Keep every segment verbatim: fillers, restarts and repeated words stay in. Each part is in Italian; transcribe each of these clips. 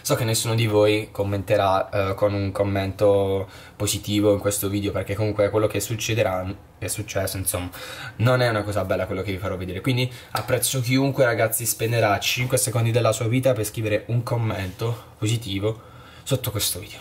So che nessuno di voi commenterà uh, con un commento positivo in questo video, perché comunque quello che succederà, che è successo, insomma, non è una cosa bella quello che vi farò vedere. Quindi apprezzo chiunque, ragazzi, spenderà cinque secondi della sua vita per scrivere un commento positivo sotto questo video.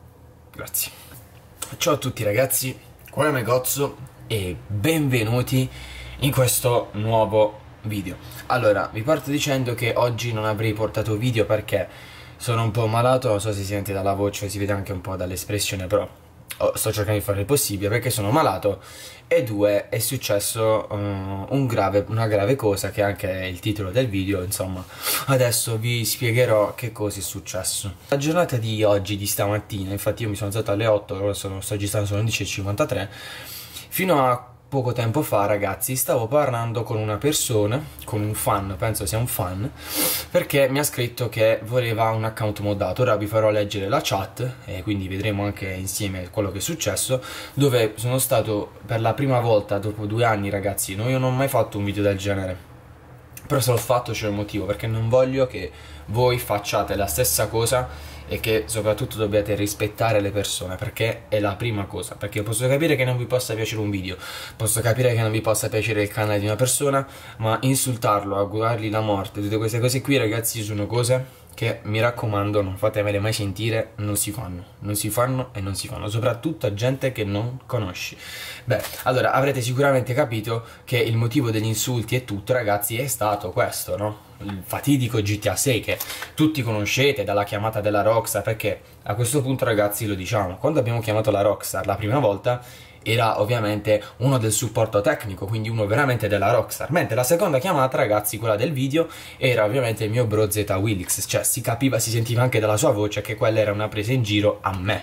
Grazie. Ciao a tutti ragazzi, qua è Megozzo e benvenuti in questo nuovo video. Allora, vi parto dicendo che oggi non avrei portato video perché sono un po' malato, non so se si sente dalla voce, si vede anche un po' dall'espressione, però oh, sto cercando di fare il possibile perché sono malato. E due, è successo uh, un grave, una grave cosa che è anche il titolo del video, insomma. Adesso vi spiegherò che cosa è successo. La giornata di oggi, di stamattina, infatti io mi sono alzato alle otto, ora sono, sto registrando, sono le undici e cinquantatré, fino a poco tempo fa, ragazzi, stavo parlando con una persona, con un fan, penso sia un fan, perché mi ha scritto che voleva un account moddato. Ora vi farò leggere la chat e quindi vedremo anche insieme quello che è successo, dove sono stato per la prima volta dopo due anni, ragazzi. No, io non ho mai fatto un video del genere, però se l'ho fatto c'è un motivo, perché non voglio che voi facciate la stessa cosa e che soprattutto dobbiate rispettare le persone, perché è la prima cosa. Perché posso capire che non vi possa piacere un video, posso capire che non vi possa piacere il canale di una persona, ma insultarlo, augurargli la morte, tutte queste cose qui, ragazzi, sono cose che, mi raccomando, non fatemele mai sentire, non si fanno, non si fanno e non si fanno, soprattutto a gente che non conosci. Beh, allora, avrete sicuramente capito che il motivo degli insulti e tutto, ragazzi, è stato questo, no? Il fatidico G T A sei che tutti conoscete dalla chiamata della Rockstar, perché a questo punto, ragazzi, lo diciamo, quando abbiamo chiamato la Rockstar la prima volta era ovviamente uno del supporto tecnico, quindi uno veramente della Rockstar, mentre la seconda chiamata, ragazzi, quella del video, era ovviamente il mio bro Z Willix, cioè si capiva, si sentiva anche dalla sua voce che quella era una presa in giro a me.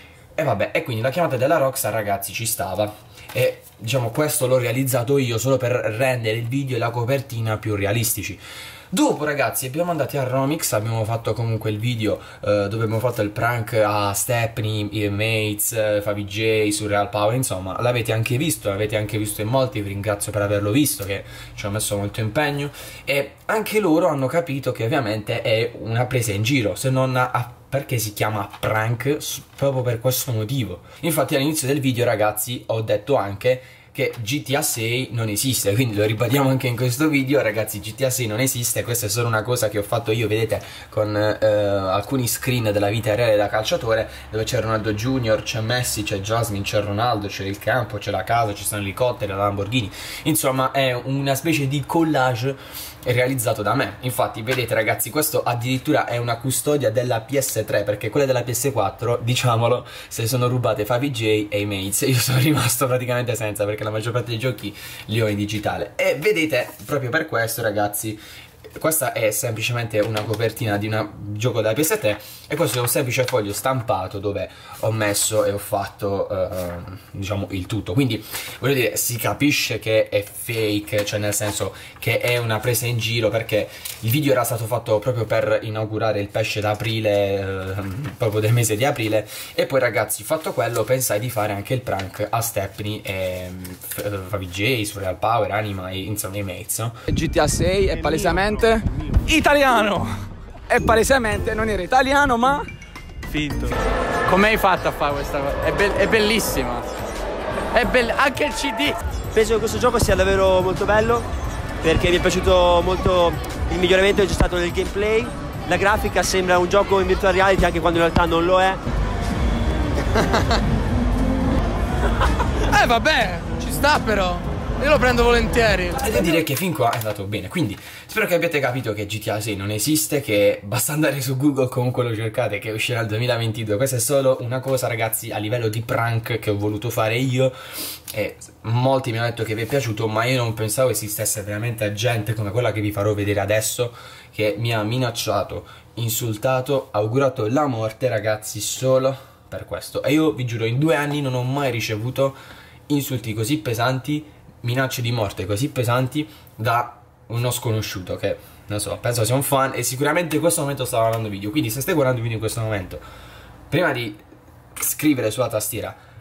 E vabbè, e quindi la chiamata della Rockstar, ragazzi, ci stava, e diciamo questo l'ho realizzato io solo per rendere il video e la copertina più realistici. Dopo, ragazzi, abbiamo andati a Romix, abbiamo fatto comunque il video uh, dove abbiamo fatto il prank a Stepney, Mates, uh, Favi J, Surreal Power, insomma, l'avete anche visto, l'avete anche visto in molti, vi ringrazio per averlo visto, che ci ho messo molto impegno, e anche loro hanno capito che ovviamente è una presa in giro, se non a perché si chiama prank, proprio per questo motivo. Infatti all'inizio del video, ragazzi, ho detto anche che G T A sei non esiste, quindi lo ribadiamo anche in questo video, ragazzi. G T A sei non esiste, questa è solo una cosa che ho fatto io, vedete, con eh, alcuni screen della vita reale da calciatore, dove c'è Ronaldo Junior, c'è Messi, c'è Jasmine, c'è Ronaldo, c'è il campo, c'è la casa, ci sono elicotteri, la Lamborghini, insomma è una specie di collage realizzato da me. Infatti vedete, ragazzi, questo addirittura è una custodia della P S tre, perché quelle della P S quattro, diciamolo, se sono rubate Favi J e i Mates. Io sono rimasto praticamente senza, perché la maggior parte dei giochi li ho in digitale. E vedete, proprio per questo, ragazzi, questa è semplicemente una copertina di un gioco della P S tre e questo è un semplice foglio stampato dove ho messo e ho fatto uh, diciamo il tutto. Quindi voglio dire, si capisce che è fake, cioè nel senso che è una presa in giro, perché il video era stato fatto proprio per inaugurare il pesce d'aprile, uh, proprio del mese di aprile. E poi, ragazzi, fatto quello, pensai di fare anche il prank a Stepney e uh, Favi J, Surreal Power, Anima e insomma i Mates, no? G T A sei è palesemente italiano, è palesemente non era italiano ma finto. come hai fatto a fare questa cosa? È, be è bellissima, è bell anche il C D. Penso che questo gioco sia davvero molto bello, perché mi è piaciuto molto il miglioramento che c'è stato nel gameplay. La grafica sembra un gioco in virtual reality anche quando in realtà non lo è. Eh vabbè, ci sta però, io lo prendo volentieri. E devo dire che fin qua è andato bene, quindi spero che abbiate capito che G T A sei non esiste, che basta andare su Google, comunque lo cercate, che uscirà nel duemilaventidue. Questa è solo una cosa, ragazzi, a livello di prank che ho voluto fare io, e molti mi hanno detto che vi è piaciuto, ma io non pensavo esistesse veramente gente come quella che vi farò vedere adesso, che mi ha minacciato, insultato, augurato la morte, ragazzi, solo per questo. E io vi giuro, in due anni non ho mai ricevuto insulti così pesanti, minacce di morte così pesanti da uno sconosciuto che, non so, penso sia un fan, e sicuramente in questo momento sta guardando video. Quindi se stai guardando video in questo momento, prima di scrivere sulla tastiera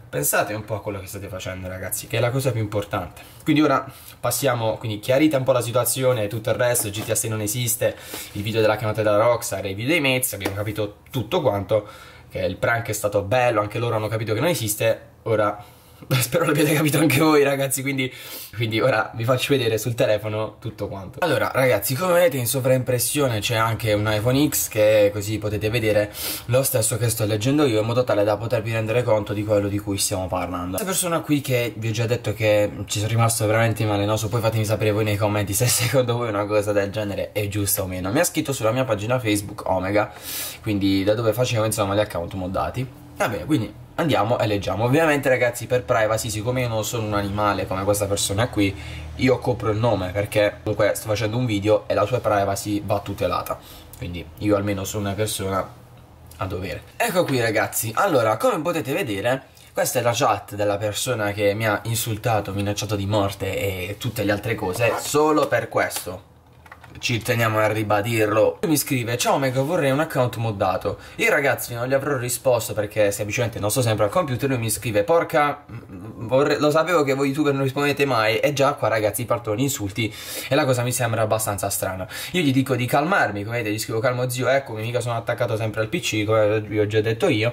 pensate un po' a quello che state facendo, ragazzi, che è la cosa più importante. Quindi ora passiamo, quindi chiarita un po' la situazione e tutto il resto, G T A sei non esiste, il video della chiamata della Rockstar e i video dei Mezzi, abbiamo capito tutto quanto, che il prank è stato bello, anche loro hanno capito che non esiste, ora... spero l'abbiate capito anche voi, ragazzi, quindi, quindi ora vi faccio vedere sul telefono tutto quanto. Allora, ragazzi, come vedete in sovraimpressione c'è anche un iPhone X, che così potete vedere lo stesso che sto leggendo io, in modo tale da potervi rendere conto di quello di cui stiamo parlando. Questa persona qui, che vi ho già detto che ci sono rimasto veramente malenoso, poi fatemi sapere voi nei commenti se secondo voi una cosa del genere è giusta o meno. Mi ha scritto sulla mia pagina Facebook Omega, quindi da dove facevo insomma gli account moddati. Va bene, quindi andiamo e leggiamo. Ovviamente, ragazzi, per privacy, siccome io non sono un animale come questa persona qui, io copro il nome, perché comunque sto facendo un video e la sua privacy va tutelata. Quindi io almeno sono una persona a dovere. Ecco qui, ragazzi. Allora, come potete vedere, questa è la chat della persona che mi ha insultato, minacciato di morte e tutte le altre cose, solo per questo. Ci teniamo a ribadirlo. Lui mi scrive: ciao Omega, vorrei un account moddato. Io, ragazzi, non gli avrò risposto perché semplicemente non sto sempre al computer. Lui mi scrive: porca, vorrei... lo sapevo che voi youtuber non rispondete mai. E già qua, ragazzi, partono gli insulti e la cosa mi sembra abbastanza strana. Io gli dico di calmarmi, come vedete gli scrivo: calmo zio, eccomi, mica sono attaccato sempre al P C, come vi ho già detto io.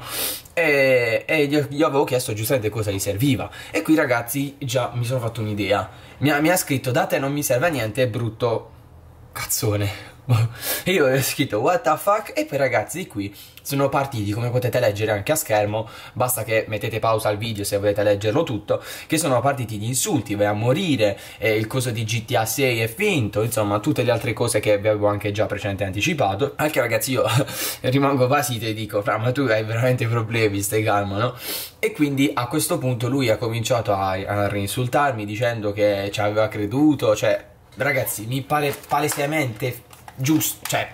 E, e gli, gli avevo chiesto giustamente cosa gli serviva. E qui, ragazzi, già mi sono fatto un'idea. Mi, mi ha scritto: da te non mi serve a niente, è brutto cazzone. E io ho scritto what the fuck. E poi, ragazzi, di qui sono partiti, come potete leggere anche a schermo, basta che mettete pausa al video se volete leggerlo tutto, che sono partiti gli insulti, vai a morire, eh, il coso di G T A sei è finto, insomma tutte le altre cose che vi avevo anche già precedentemente anticipato. Anche, ragazzi, io rimango basito e dico: fra, ma tu hai veramente problemi, stai calmo, no? E quindi a questo punto lui ha cominciato a, a rinsultarmi dicendo che ci aveva creduto, cioè, ragazzi, mi pare palesemente giusto, cioè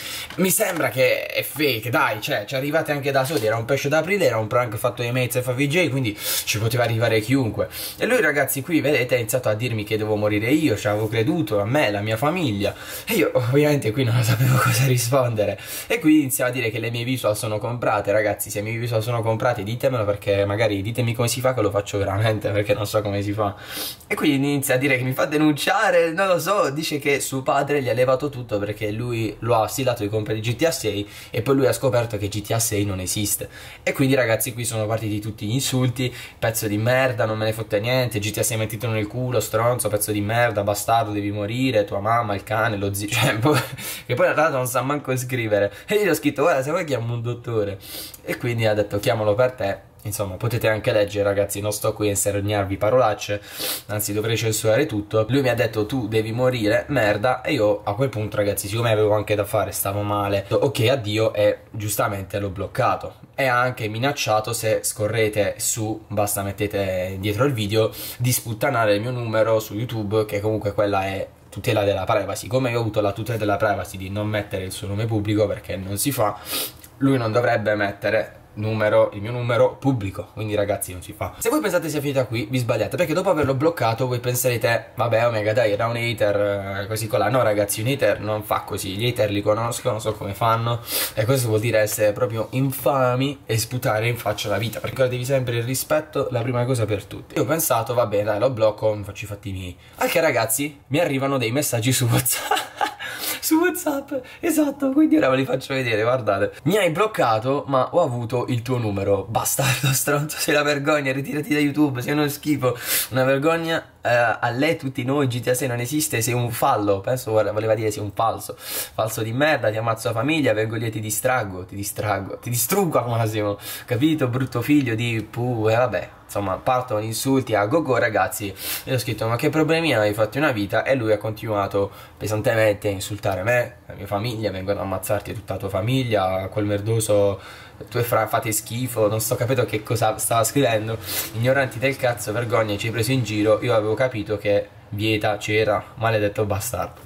mi sembra che è fake, dai, cioè ci arrivate anche da soli, era un pesce d'aprile, era un prank fatto dai Mezzi e F V J, quindi ci poteva arrivare chiunque. E lui, ragazzi, qui vedete, ha iniziato a dirmi che devo morire io, ci avevo creduto, a me, la mia famiglia, e io ovviamente qui non sapevo cosa rispondere. E qui iniziava a dire che le mie visual sono comprate. Ragazzi, se le mie visual sono comprate ditemelo, perché magari ditemi come si fa, che lo faccio veramente, perché non so come si fa. E quindi inizia a dire che mi fa denunciare, non lo so, dice che suo padre gli ha levato tutto perché lui lo ha stilato di comprare di G T A sei e poi lui ha scoperto che G T A sei non esiste. E quindi, ragazzi, qui sono partiti tutti gli insulti: pezzo di merda, non me ne fotte niente, G T A sei mettitelo nel culo, stronzo, pezzo di merda, bastardo, devi morire, tua mamma, il cane, lo zio, cioè, poi, che poi in realtà non sa manco scrivere. E io gli ho scritto: guarda, se vuoi chiamo un dottore. E quindi ha detto: chiamalo per te. Insomma, potete anche leggere, ragazzi, non sto qui a insegnarvi parolacce, anzi dovrei censurare tutto. Lui mi ha detto: tu devi morire, merda. E io a quel punto, ragazzi, siccome avevo anche da fare, stavo male, ho detto ok, addio, e giustamente l'ho bloccato. E ha anche minacciato, se scorrete su, basta mettete dietro il video, di sputtanare il mio numero su YouTube, che comunque quella è tutela della privacy. Come io ho avuto la tutela della privacy di non mettere il suo nome pubblico, perché non si fa, lui non dovrebbe mettere numero, il mio numero pubblico, quindi, ragazzi, non si fa. Se voi pensate sia finita qui, vi sbagliate, perché dopo averlo bloccato voi penserete: vabbè, Omega, dai, era un hater, così colà. No, ragazzi, un hater non fa così, gli hater li conosco, non so come fanno, e questo vuol dire essere proprio infami e sputare in faccia la vita, perché ora devi sempre il rispetto, la prima cosa per tutti. Io ho pensato: va bene, dai, lo blocco, mi faccio i fatti miei. Anche, ragazzi, mi arrivano dei messaggi su WhatsApp su WhatsApp, esatto, quindi ora ve li faccio vedere, guardate. Mi hai bloccato, ma ho avuto il tuo numero. Bastardo, stronzo, sei la vergogna, ritirati da YouTube, sei uno schifo, una vergogna. Eh, a lei, tutti noi, G T A sei non esiste, sei un fallo. Penso voleva dire sei un falso, falso di merda, ti ammazzo la famiglia, vengo lì e ti distraggo, ti distraggo, ti distruggo al massimo, capito? Brutto figlio di pu, e vabbè. Insomma, partono gli insulti a gogo, ragazzi. Io ho scritto: ma che problemi hai, fatti una vita? E lui ha continuato pesantemente a insultare me, la mia famiglia, vengono a ammazzarti tutta la tua famiglia, quel merdoso, tu e fra fate schifo, non sto capendo che cosa stava scrivendo. Ignoranti del cazzo, vergogna, ci hai preso in giro. Io avevo capito che vieta c'era, maledetto bastardo.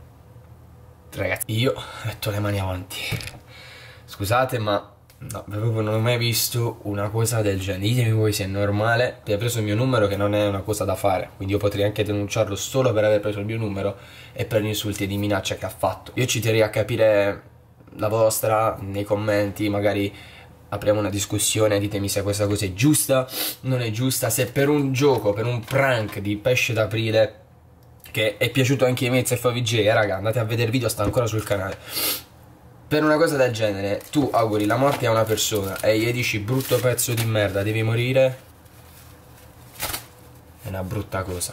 Ragazzi, io metto le mani avanti. Scusate, ma no, proprio non ho mai visto una cosa del genere. Ditemi voi se è normale. Ti hai preso il mio numero, che non è una cosa da fare, quindi io potrei anche denunciarlo solo per aver preso il mio numero e per gli insulti di minaccia che ha fatto. Io ci terrei a capire la vostra nei commenti, magari apriamo una discussione, ditemi se questa cosa è giusta, non è giusta, se per un gioco, per un prank di pesce d'aprile che è piaciuto anche ai miei Z F V J, eh, raga, andate a vedere il video, sta ancora sul canale. Per una cosa del genere tu auguri la morte a una persona e gli dici brutto pezzo di merda, devi morire, è una brutta cosa.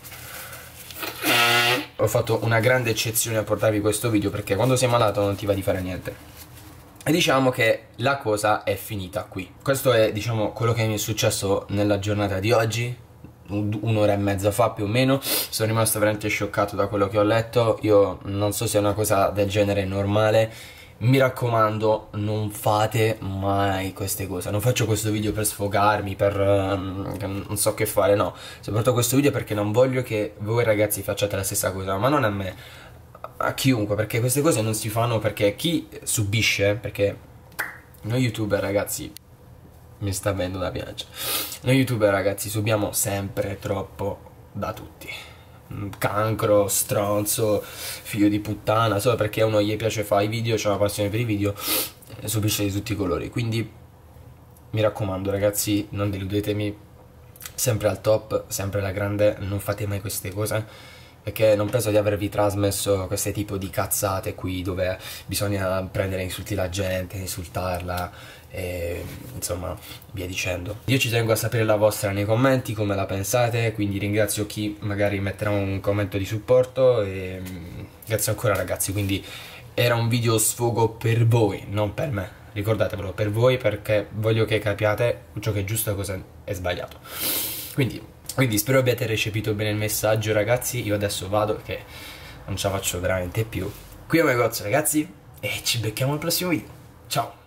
Ho fatto una grande eccezione a portarvi questo video perché quando sei malato non ti va di fare niente. E diciamo che la cosa è finita qui. Questo è, diciamo, quello che mi è successo nella giornata di oggi, un'ora e mezza fa più o meno. Sono rimasto veramente scioccato da quello che ho letto. Io non so se una cosa del genere è normale. Mi raccomando, non fate mai queste cose. Non faccio questo video per sfogarmi, per um, non so che fare, no. Soprattutto questo video perché non voglio che voi ragazzi facciate la stessa cosa, ma non a me, a chiunque, perché queste cose non si fanno, perché chi subisce, perché noi youtuber ragazzi, mi sta avendo da piangere, noi youtuber ragazzi subiamo sempre troppo da tutti. Cancro, stronzo, figlio di puttana, solo perché a uno gli piace fare i video, c'è una passione per i video, subisce di tutti i colori. Quindi mi raccomando ragazzi, non deludetemi, sempre al top, sempre alla grande, non fate mai queste cose, perché non penso di avervi trasmesso questo tipo di cazzate qui dove bisogna prendere e insulti la gente, insultarla e insomma via dicendo. Io ci tengo a sapere la vostra nei commenti, come la pensate, quindi ringrazio chi magari metterà un commento di supporto e grazie ancora ragazzi. Quindi era un video sfogo per voi, non per me, ricordatevelo, per voi, perché voglio che capiate ciò che è giusto e cosa è sbagliato. Quindi Quindi spero abbiate recepito bene il messaggio ragazzi. Io adesso vado perché non ce la faccio veramente più. Qui è Megozzo ragazzi e ci becchiamo al prossimo video. Ciao.